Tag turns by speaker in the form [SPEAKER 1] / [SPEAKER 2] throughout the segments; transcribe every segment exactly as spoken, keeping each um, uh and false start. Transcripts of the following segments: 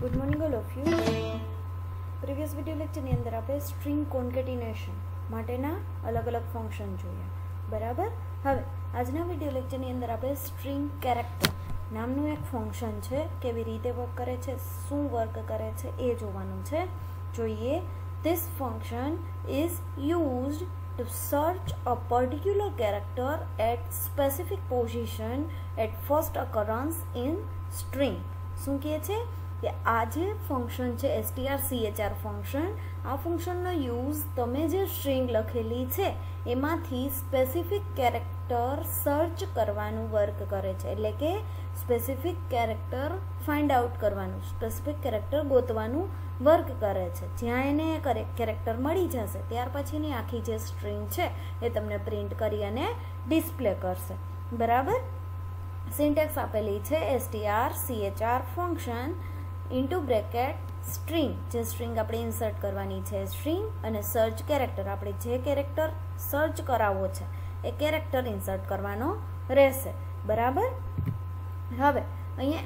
[SPEAKER 1] Good morning all of you. Previous video lecture ની અંદર આપણે સ્ટ્રિંગ કોન્કેટિનેશન માટેના અલગ અલગ ફંક્શન જોયા, બરાબર। હવે આજના વિડિયો લેક્ચર ની અંદર આપણે સ્ટ્રિંગ કેરેક્ટર નામનું એક ફંક્શન છે, કેવી રીતે વર્ક કરે છે, શું વર્ક કરે છે એ જોવાનું છે। જોઈએ, this function is used to search a particular character at specific position at first occurrence in string। શું કહે છે કે આ જે ફંક્શન છે strchr ફંક્શન, આ ફંક્શનનો યુઝ તમે જે સ્ટ્રિંગ લખેલી છે એમાંથી સ્પેસિફિક કેરેક્ટર સર્ચ કરવાનું વર્ક કરે છે, એટલે કે સ્પેસિફિક કેરેક્ટર ફાઇન્ડ આઉટ કરવાનું, સ્પેસિફિક કેરેક્ટર ગોતવાનું વર્ક કરે છે। જ્યાં એને કેરેક્ટર મળી જશે ત્યાર પછીની આખી જે સ્ટ્રિંગ છે એ તમને પ્રિન્ટ કરી અને ડિસ્પ્લે કરશે, બરાબર। સિન્ટેક્સ આપેલી છે strchr function into bracket string, જે સ્ટ્રિંગ આપણે ઇન્સર્ટ કરવાની છે સ્ટ્રિંગ, અને સર્ચ કેરેક્ટર, આપણે જે કેરેક્ટર સર્ચ કરાવવો છે એ કેરેક્ટર ઇન્સર્ટ કરવાનો રહેશે, બરાબર। હવે અહીંયા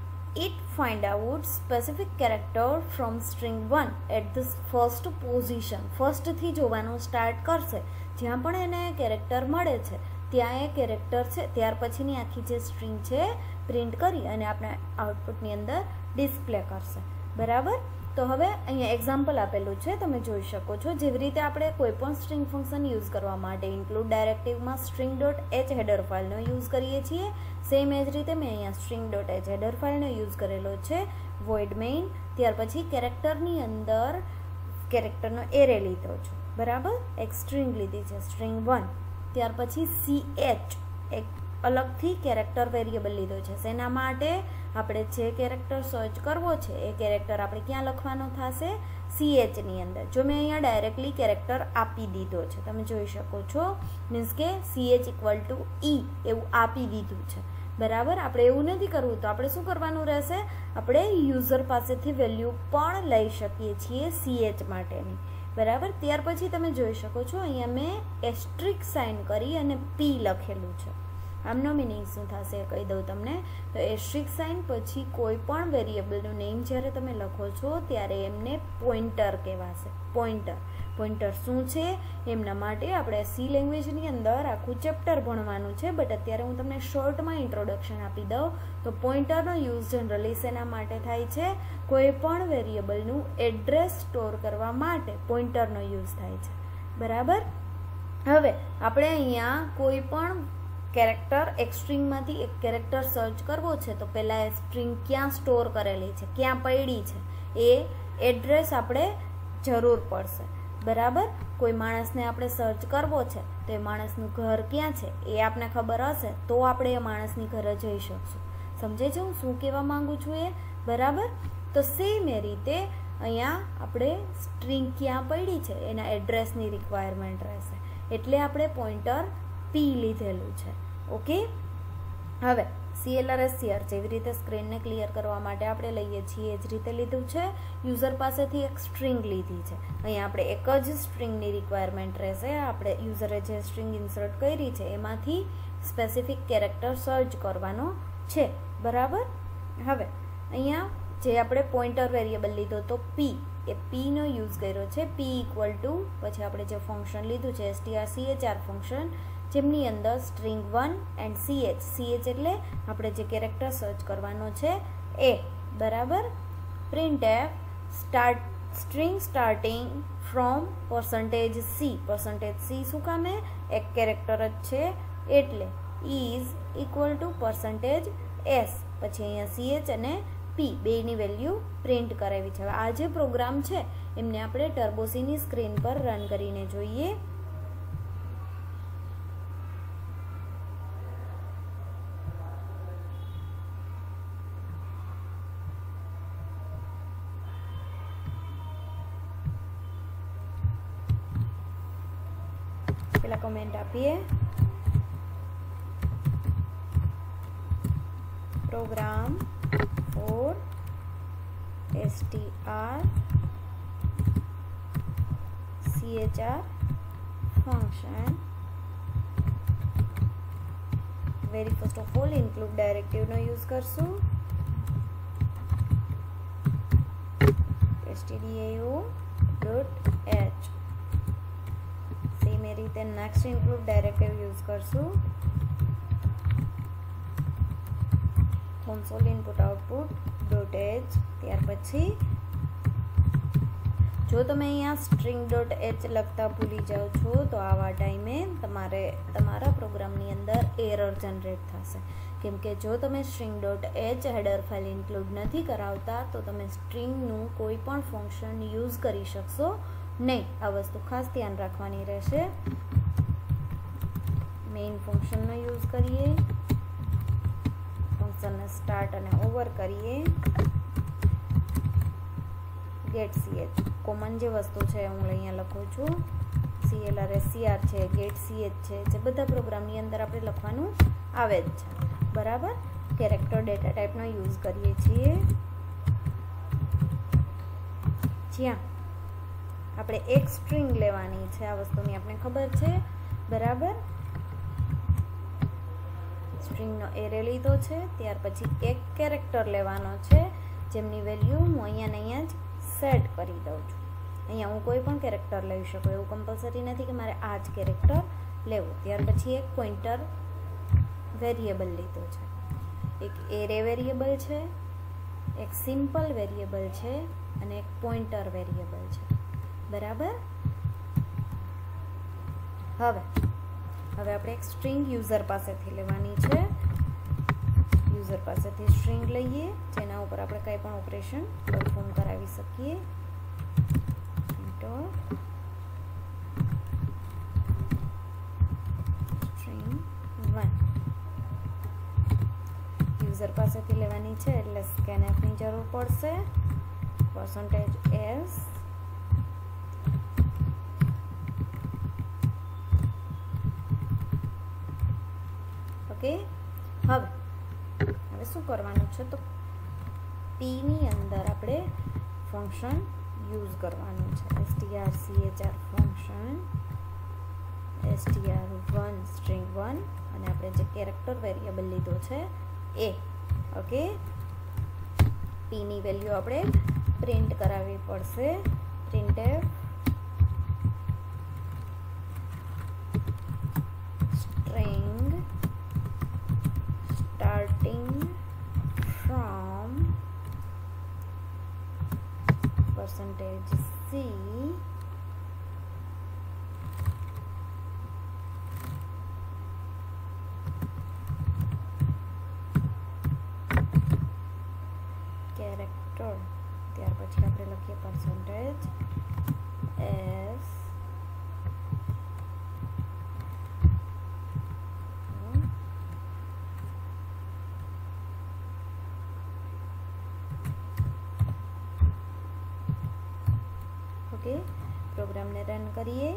[SPEAKER 1] it find out specific character from string one at this first position, first થી જોવાનું સ્ટાર્ટ કરશે, જ્યાં પણ એને કેરેક્ટર મળે છે ત્યાં એ કેરેક્ટર છે ત્યાર પછીની આખી જે સ્ટ્રિંગ છે પ્રિન્ટ કરી અને આપણે આઉટપુટની અંદર ડિસ્પ્લે કરશે, બરાબર। તો હવે અહીંયા એક્ઝામ્પલ આપેલું છે, તમે જોઈ શકો છો। જેવી રીતે આપણે કોઈ પણ સ્ટ્રિંગ ફંક્શન યુઝ કરવા માટે ઇન્ક્લુડ ડાયરેક્ટિવમાં સ્ટ્રિંગ ડોટ એચ હેડર ફાઇલનો યુઝ કરીએ છીએ, સેમ એ જ રીતે મેં અહીંયા સ્ટ્રિંગ ડોટ એચ હેડર ફાઇલનો યુઝ કરેલો છે, વોઇડ મેઇન, ત્યાર પછી કેરેક્ટરની અંદર કેરેક્ટરનો એરે લીધો છે, બરાબર। એક સ્ટ્રિંગ લીધી છે સ્ટ્રિંગ વન, ત્યાર પછી સી એચ એક અલગથી કેરેક્ટર વેરિયેબલ લીધો છે, શેના માટે? આપણે જે કેરેક્ટર સર્ચ કરવો છે એ કેરેક્ટર આપણે ક્યાં લખવાનો થશે? સી એચની અંદર। જો મેં અહીંયા ડાયરેક્ટલી કેરેક્ટર આપી દીધો છે, તમે જોઈ શકો છો, મીન્સ કે C H equal to E એવું આપી દીધું છે, બરાબર। આપણે એવું નથી કરવું તો આપણે શું કરવાનું રહેશે? આપણે યુઝર પાસેથી વેલ્યુ પણ લઈ શકીએ છીએ સી એચ માટેની, બરાબર। ત્યાર પછી તમે જોઈ શકો છો અહીંયા મેં એસ્ટ્રિક સાઇન કરી અને પી લખેલું છે, આમનો મિનિંગ શું થશે કહી દઉં તમને। તો એસ્ટ્રિક સાઇન પછી કોઈ પણ વેરિયેબલનું નેમ જ્યારે તમે લખો છો ત્યારે એમને પોઇન્ટર કહેવાશે, પોઇન્ટર। પોઇન્ટર શું છે એમના માટે આપણે સી લેંગ્વેજની અંદર આખું ચેપ્ટર ભણવાનું છે, બટ અત્યારે હું તમને શોર્ટમાં ઇન્ટ્રોડક્શન આપી દઉં તો પોઇન્ટરનો યુઝ જનરલી શેના માટે થાય છે? કોઈ પણ વેરિયેબલનું એડ્રેસ સ્ટોર કરવા માટે પોઇન્ટરનો યુઝ થાય છે, બરાબર। હવે આપણે અહીંયા કોઈ પણ કેરેક્ટર એક સ્ટ્રિંગમાંથી એક કેરેક્ટર સર્ચ કરવો છે તો પહેલાં એ સ્ટ્રિંગ ક્યાં સ્ટોર કરેલી છે, ક્યાં પડી છે એ એડ્રેસ આપણે જરૂર પડશે, બરાબર। કોઈ માણસને આપણે સર્ચ કરવો છે તો એ માણસનું ઘર ક્યાં છે એ આપણને ખબર હશે તો આપણે એ માણસની ઘરે જઈ શકશું, સમજે છે હું શું કહેવા માંગુ છું એ, બરાબર। તો સેમ એ રીતે અહીંયા આપણે સ્ટ્રિંગ ક્યાં પડી છે એના એડ્રેસની રિક્વાયરમેન્ટ રહેશે, એટલે આપણે પોઇન્ટર પી લીધેલું છે, ઓકે। હવે સીએલઆરએસસીઆર જેવી રીતે સ્ક્રીનને ક્લિયર કરવા માટે આપણે લઈએ છીએ એ જ રીતે લીધું છે, યુઝર પાસેથી એક સ્ટ્રિંગ લીધી છે, અહીંયા આપણે એક જ સ્ટ્રિંગની રિક્વાયરમેન્ટ રહેશે, આપણે યુઝરે જે સ્ટ્રિંગ ઇન્સર્ટ કરી છે એમાંથી સ્પેસિફિક કેરેક્ટર સર્ચ કરવાનો છે, બરાબર। હવે અહીંયા જે આપણે પોઇન્ટર વેરિયેબલ લીધો તો પી, એ પીનો યુઝ કર્યો છે, પી ઇક્વલ ટુ પછી આપણે જે ફંક્શન લીધું છે strchr ફંક્શન, જેમની અંદર string one and C H, C H એટલે આપણે જે કેરેક્ટર સર્ચ કરવાનો છે એ, બરાબર। Print F start string starting from percentage C, percentage C શું કામે? એક કેરેક્ટર જ છે એટલે is equal to percentage S, પછી અહીંયા સી એચ અને પી બેની વેલ્યુ પ્રિન્ટ કરાવી છે। હવે આ જે પ્રોગ્રામ છે એમને આપણે ટર્બોસીની સ્ક્રીન પર રન કરીને જોઈએ। પેલા કમેન્ટ આપીએ, program for strchr function, very first of all include directive નો યુઝ કરશું, stdio ડોટ એચ. સેમ એ રીતે નેક્સ્ટ ઇન્ક્લુડ ડાયરેક્ટિવ યુઝ કરશું. console input output dot h. ત્યાર પછી જો તમે અહીંયા સ્ટ્રિંગ ડોટ એચ લખતા ભૂલી જાઓ છો તો આવા ટાઈમે તમારે તમારા પ્રોગ્રામની અંદર એરર જનરેટ થશે, કેમ કે જો તમે string dot H header file include નથી કરાવતા તો તમે સ્ટ્રિંગનું કોઈ પણ ફંક્શન યુઝ કરી શકશો નહીં. આ વસ્તુ ખાસ ધ્યાન રાખવાની રહેશે. મેઇન ફંક્શનનો યુઝ કરીએ, ફંક્શનને સ્ટાર્ટ અને ઓવર કરીએ. ગેટ સીએચ કોમન જે વસ્તુ છે હું અહીંયા લખું છું, સીએલઆર એસસીઆર છે, ગેટ સીએચ છે, જે બધા પ્રોગ્રામની અંદર આપણે લખવાનું આવે જ છે. બરાબર. કેરેક્ટર ડેટા ટાઈપનો યુઝ કરીએ છીએ, જ્યાં આપણે એક સ્ટ્રિંગ લેવાની છે. આ વસ્તુની આપણે ખબર છે. બરાબર. સ્ટ્રિંગનો એરે લીધો છે, ત્યાર પછી એક કેરેક્ટર લેવાનો છે, જેમની વેલ્યુ હું અહીંયા ને અહીંયા જ સેટ કરી દઉં છું. અહીંયા હું કોઈ પણ કેરેક્ટર લઈ શકું, એવું કમ્પલસરી નથી કે મારે આ જ કેરેક્ટર લેવું. ત્યાર પછી એક પોઇન્ટર વેરિયેબલ લીધો છે, એક એરે વેરિયેબલ છે, એક સિમ્પલ વેરિયેબલ છે અને એક પોઇન્ટર વેરિયેબલ છે. બરાબર. હવે હવે આપણે એક સ્ટ્રિંગ યુઝર પાસેથી લેવાની છે. યુઝર પાસેથી સ્ટ્રિંગ લઈએ, જેના ઉપર આપણે કંઈ પણ ઓપરેશન પરફોર્મ કરાવી શકીએ. સ્ટ્રિંગ વન યુઝર પાસેથી લેવાની છે, એટલે સ્કેનએફની જરૂર પડશે. Percentage S okay. હવે હવે શું કરવાનું છે તો પી ની અંદર આપણે ફંક્શન યુઝ કરવાનું છે. strchar function str one string one અને આપણે જે કેરેક્ટર વેરિયેબલ લીધો છે એ. ઓકે. પી ની વેલ્યુ આપણે પ્રિન્ટ કરાવવી પડશે. printf string starting from percentage c character. ત્યાર પછી આપણે લખીએ percentage s ઓકે. પ્રોગ્રામને રન કરીએ.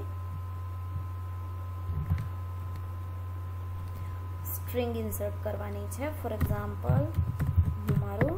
[SPEAKER 1] સ્ટ્રિંગ ઇન્સર્ટ કરવાની છે. ફોર એક્ઝામ્પલ હું મારું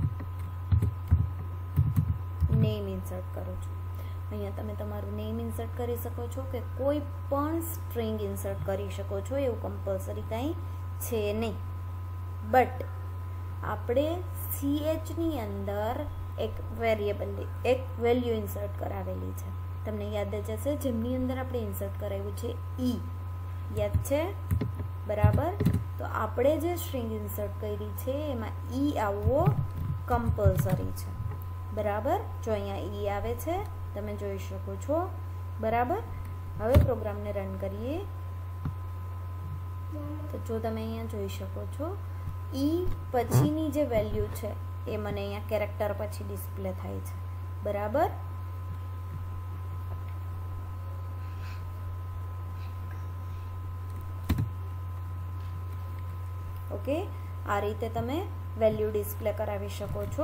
[SPEAKER 1] નેમ ઇન્સર્ટ કરું છું. અહીંયા તમે તમારું નેમ ઇન્સર્ટ કરી શકો છો કે કોઈ પણ સ્ટ્રિંગ ઇન્સર્ટ કરી શકો છો, એવું કમ્પલસરી કંઈ છે નહીં. બટ આપણે સીએચની અંદર એક વેરિયેબલ એક વેલ્યુ ઇન્સર્ટ કરાવેલી છે. તમને યાદ જ હશે, જેમની અંદર આપણે ઇન્સર્ટ કરાવ્યું છે ઈ. યાદ છે? બરાબર. તો આપણે જે સ્ટ્રિંગ ઇન્સર્ટ કરી છે એમાં ઈ આવવો કમ્પલસરી છે. બરાબર. જો અહીંયા ઈ આવે છે, તમે જોઈ શકો છો. બરાબર. હવે પ્રોગ્રામને રન કરીએ તો જો તમે અહીંયા જોઈ શકો છો, ઈ પછીની જે વેલ્યુ છે એ મને અહીંયા કેરેક્ટર પછી ડિસ્પ્લે થાય છે. બરાબર. ઓકે. આ રીતે તમે વેલ્યુ ડિસ્પ્લે કરાવી શકો છો.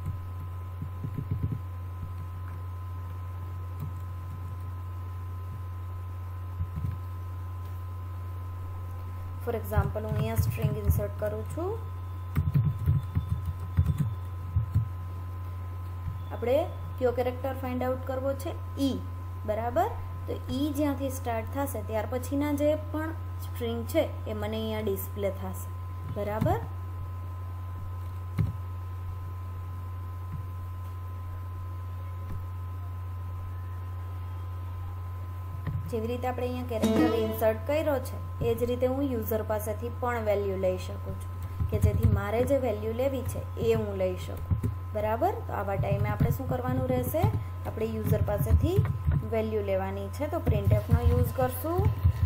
[SPEAKER 1] ફોર એક્ઝામ્પલ હું અહીંયા સ્ટ્રિંગ ઇન્સર્ટ કરું છું. આપણે કયો કેરેક્ટર ફાઇન્ડ આઉટ કરવો છે? ઈ. બરાબર. તો ઈ જ્યાંથી સ્ટાર્ટ થશે ત્યાર પછીના જે પણ સ્ટ્રિંગ છે એ મને અહીંયા ડિસ્પ્લે થશે. બરાબર. જેવી રીતે આપણે અહીંયા કેરેક્ટર ઇન્સર્ટ કર્યો છે એ જ રીતે હું યુઝર પાસેથી પણ વેલ્યુ લઈ શકું છું કે જેથી મારે જે વેલ્યુ લેવી છે એ હું લઈ શકું. બરાબર. તો આવા ટાઈમે આપણે શું કરવાનું રહેશે, આપણે યુઝર પાસેથી વેલ્યુ લેવાની છે. તો પ્રિન્ટએફનો યુઝ કરશું.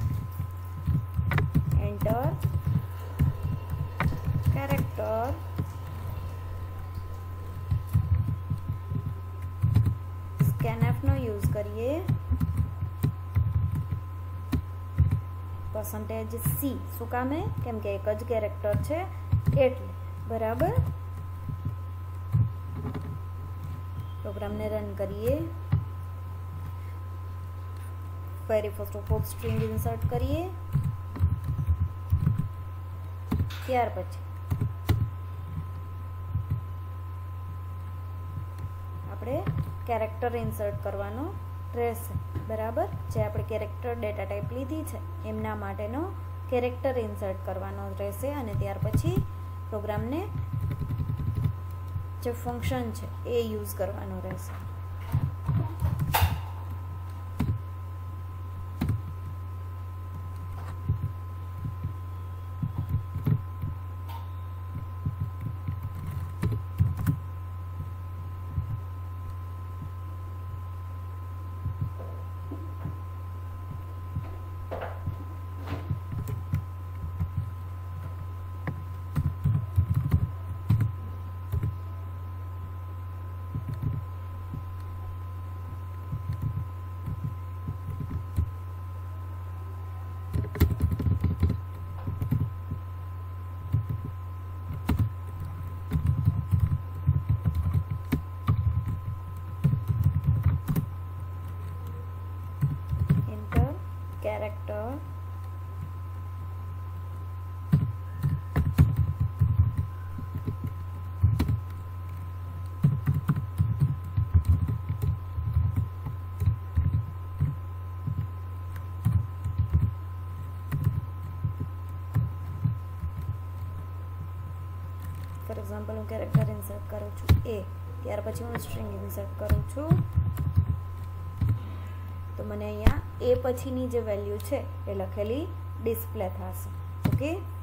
[SPEAKER 1] એન્ટર કેરેક્ટર સ્કેનએફનો યુઝ કરીએ. પર્સન્ટેજ સી શું કામે, કેમ કે એક જ કેરેક્ટર છે એટલે. બરાબર. પ્રોગ્રામને રન કરીએ. Very first of all string insert કરીએ. ત્યાર પછી આપણે કેરેક્ટર ઇન્સર્ટ કરવાનો રહેશે. બરાબર. જે આપણે કેરેક્ટર ડેટા ટાઈપ લીધી છે એમના માટેનો કેરેક્ટર ઇન્સર્ટ કરવાનો રહેશે અને ત્યાર પછી પ્રોગ્રામને જે ફંક્શન છે એ યુઝ કરવાનો રહેશે. કેરેક્ટર ફોર એક્ઝામ્પલ હું કેરેક્ટર ઇન્સર્ટ કરું છું એ, ત્યાર પછી હું સ્ટ્રિંગ ઇન્સર્ટ કરું છું તો મને અહીંયા એ પછીની જે વેલ્યુ છે એ લખેલી ડિસ્પ્લે થશે. ઓકે.